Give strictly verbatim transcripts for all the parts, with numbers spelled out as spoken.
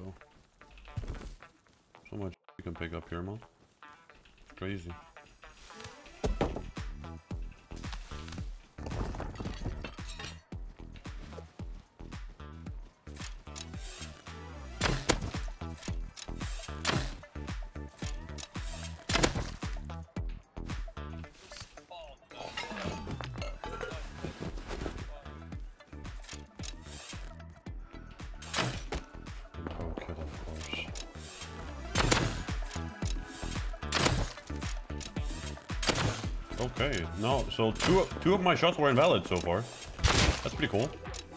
though. So much you can pick up here, man. It's crazy. Okay, no, so two two of my shots were invalid so far. That's pretty cool.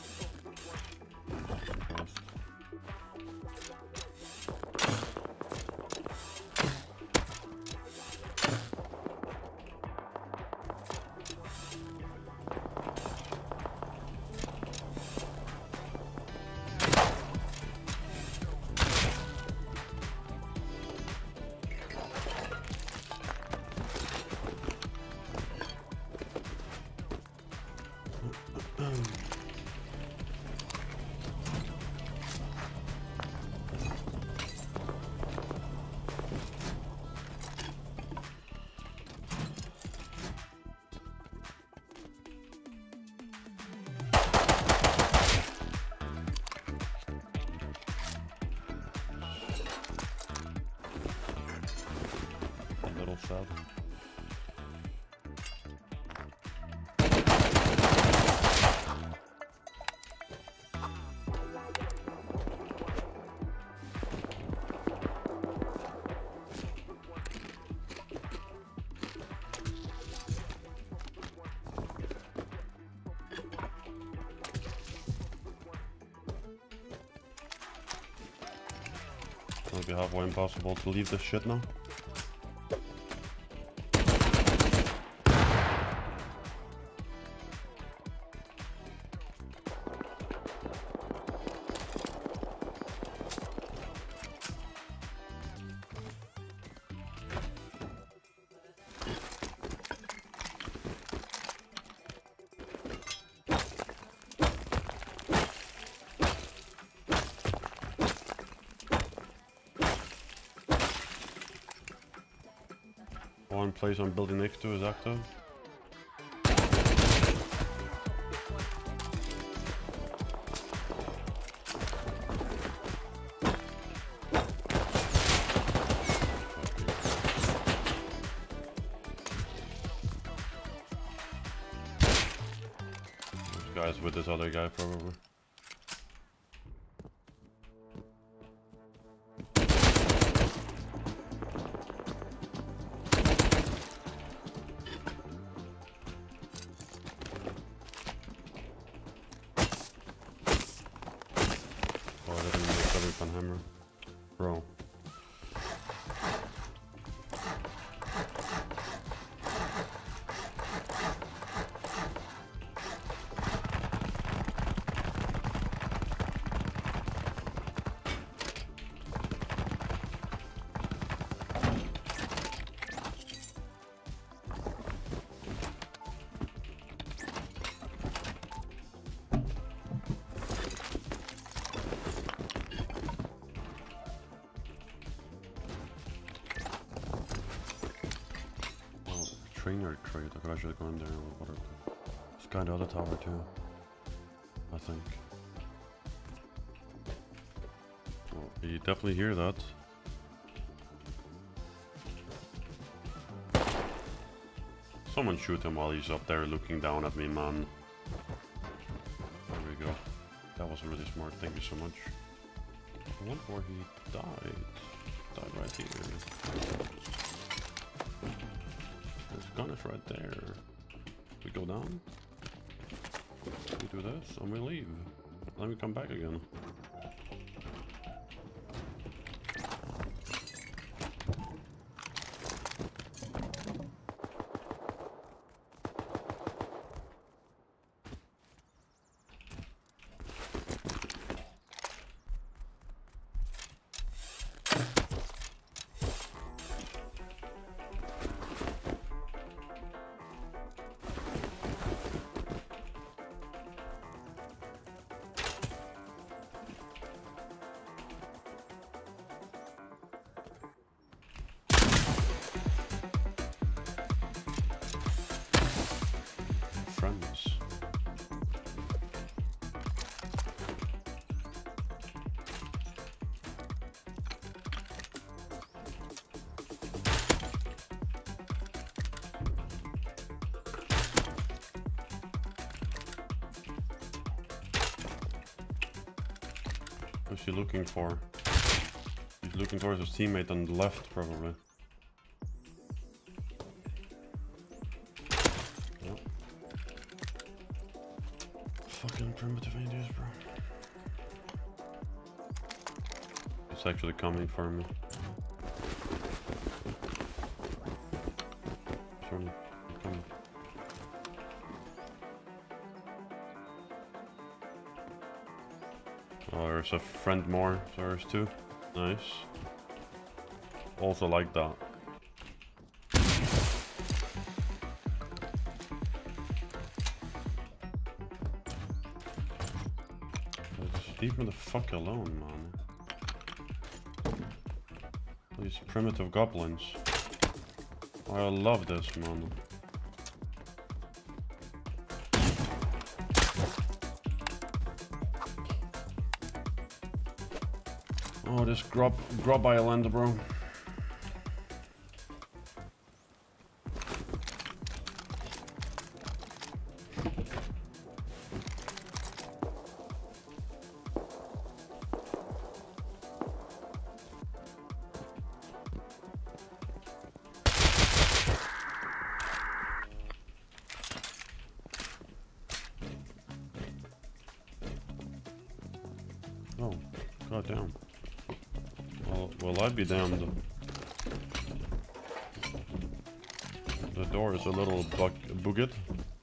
Sad. It'll be halfway impossible to leave this shit now. One place I'm building next to is active. This guy's with this other guy probably. Hammer. Bro. Trainer trade, I could actually go in there and water. It's kind of other tower too, I think. Well, you definitely hear that. Someone shoot him while he's up there looking down at me, man. There we go. That was really smart, thank you so much. I wonder where he died. Died right here. His gun is right there. We go down. We do this and we leave. Let me come back again. Who's he looking for? He's looking towards his teammate on the left, probably. Yep. Fucking primitive Indians, bro. It's actually coming for me. Sorry, coming. Oh, there's a friend more, so there's two. Nice. Also like that. Just leave me the fuck alone, man. These primitive goblins. I love this, man. Oh, this grub, grub island, bro. Oh, goddamn. Well, well, I'd be damned. The door is a little bug bugged.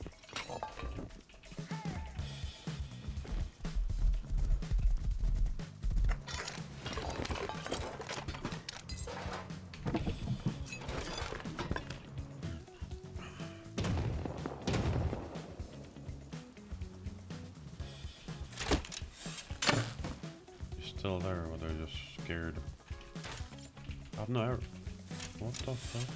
Still there, or they're just scared. I've no air. What the fuck?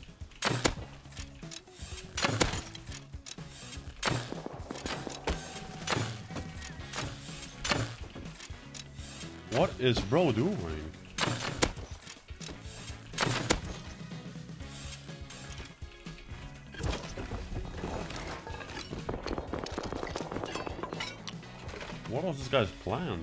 What is bro doing? What was this guy's plan?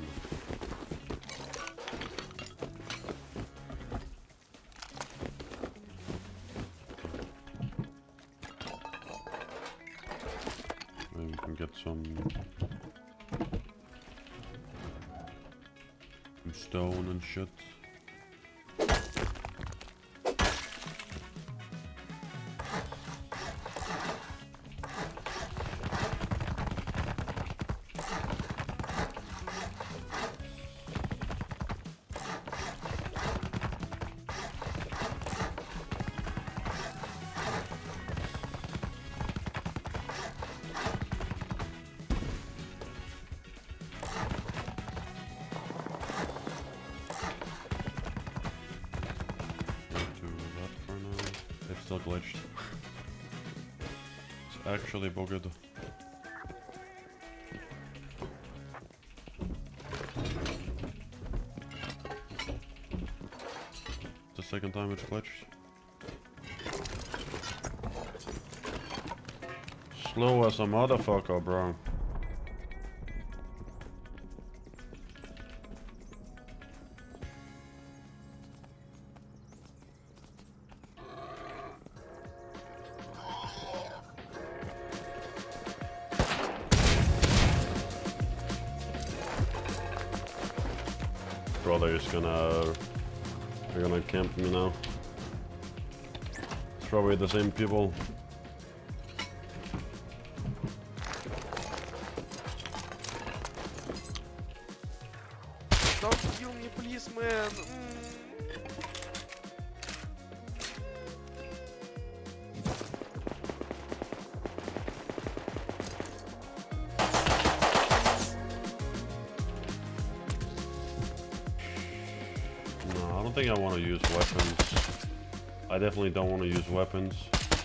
Maybe we can get some, some stone and shit. Still glitched. It's actually bugged. The second time it's glitched. Slow as a motherfucker, bro. Brother is gonna... They're gonna camp me now. It's probably the same people. Don't kill me, please, man. Mm. No, I don't think I want to use weapons. I definitely don't want to use weapons.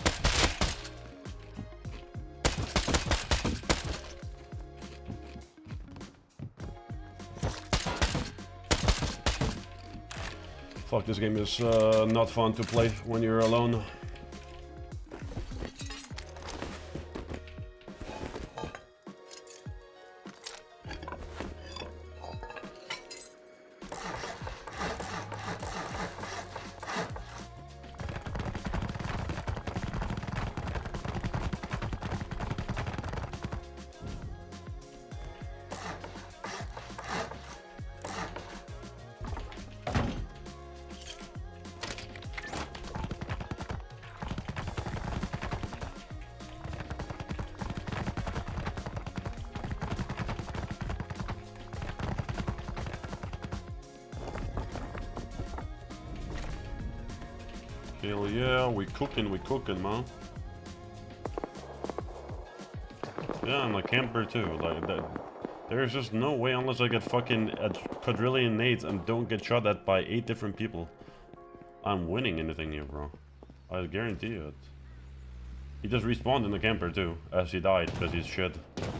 Fuck, this game is uh, not fun to play when you're alone. Hell yeah, we cooking, we cooking, man. Yeah, I'm a camper too. Like that, there's just no way unless I get fucking a quadrillion nades and don't get shot at by eight different people. I'm winning anything here, bro. I guarantee you it. He just respawned in the camper too, as he died because he's shit.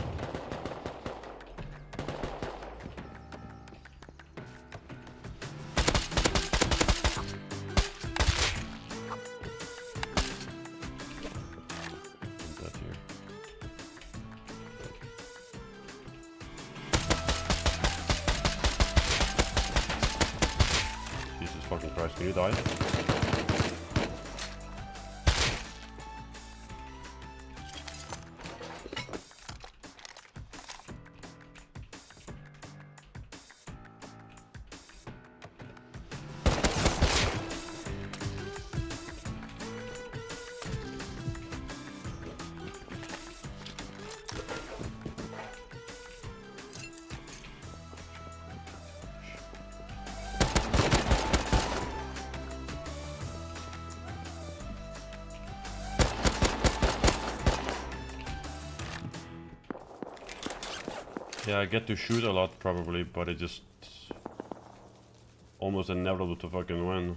Jesus fucking Christ, can you die? Yeah, I get to shoot a lot probably, but it just almost inevitable to fucking win.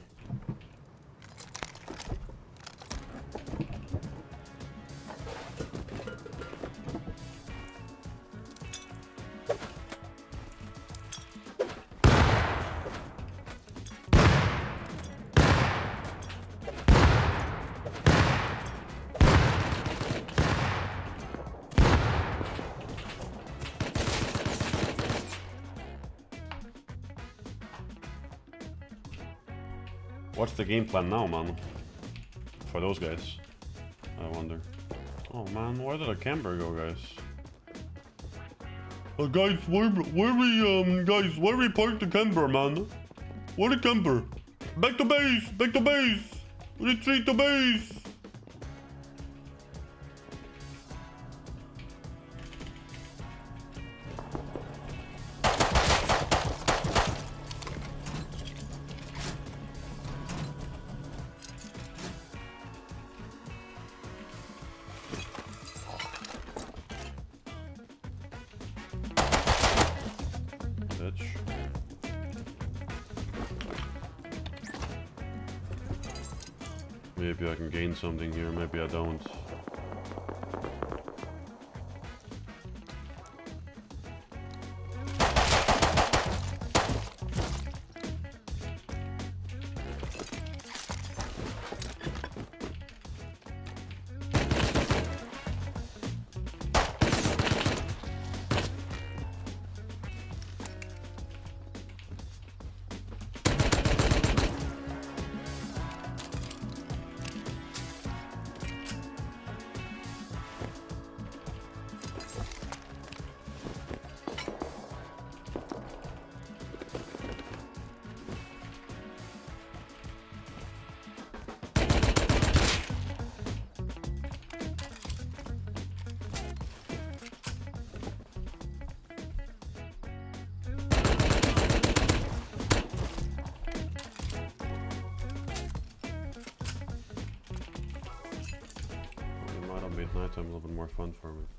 What's the game plan now, man? For those guys, I wonder. Oh man, where did the camper go, guys? Uh, guys, where, where we, um, guys, where we parked the camper, man? Where the camper? Back to base, back to base, retreat to base. Maybe I can gain something here, maybe I don't. Made nighttime a little bit more fun for me.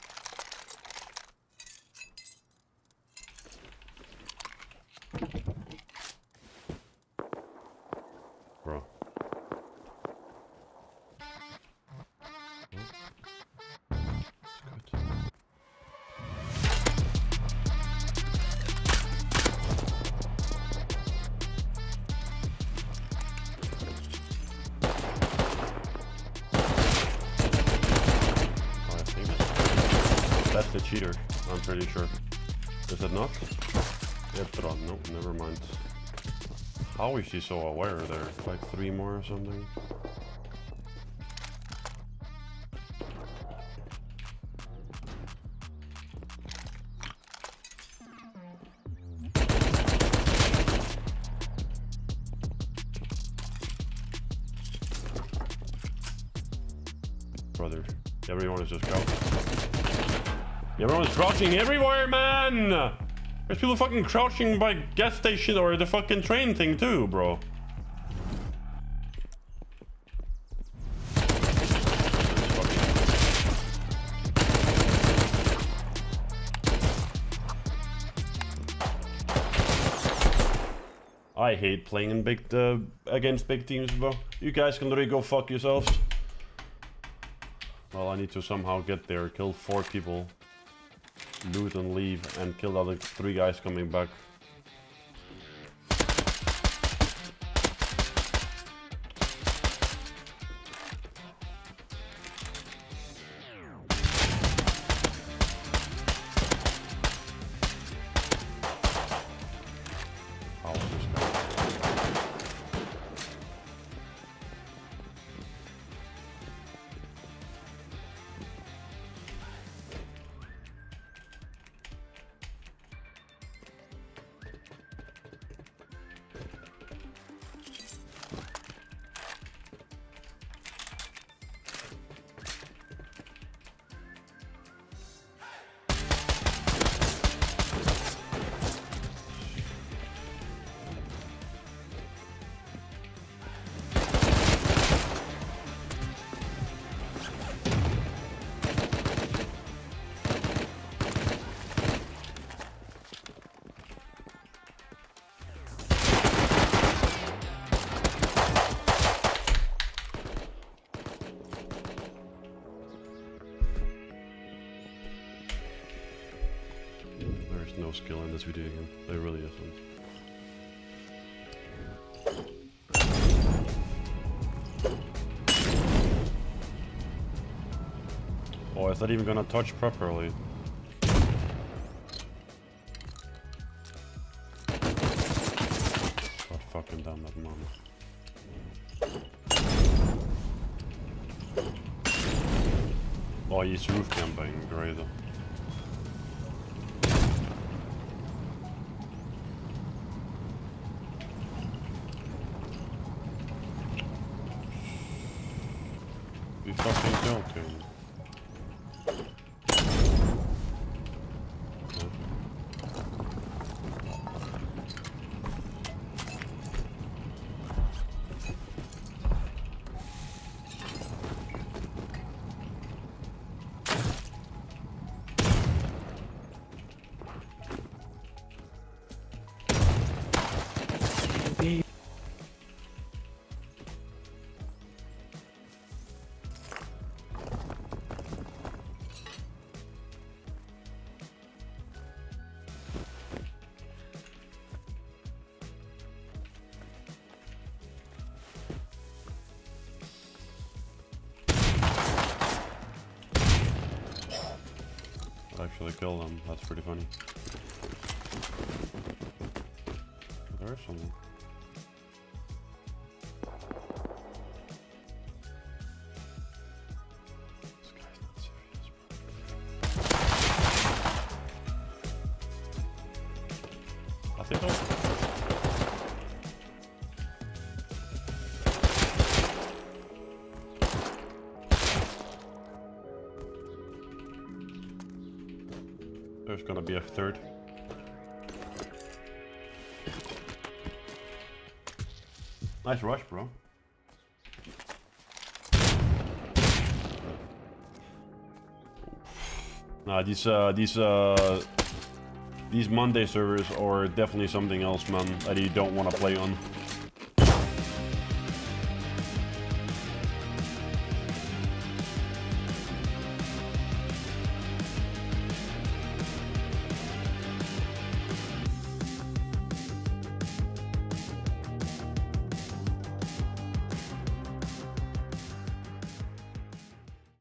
Bro. That's the cheater, I'm pretty sure. Is it not? Yep, no, never mind. How is she so aware there? Like three more or something? Brother, everyone is just crouching. Everyone's crouching everywhere, man! There's people fucking crouching by gas station or the fucking train thing too, bro. I hate playing in big uh, against big teams, bro. You guys can literally go fuck yourselves. Well, I need to somehow get there, kill four people, loot and leave, and kill the other three guys coming back. No skill in this video game. There really isn't. Oh, is that even gonna touch properly? God fucking damn that man. Oh, he's roof camping, great. You fucking joking. Actually kill them, that's pretty funny. There is someone. This guy's not serious, bro. I think I'll... There's gonna be a third. Nice rush, bro. Nah, these uh, these uh, these Monday servers are definitely something else, man, that you don't want to play on.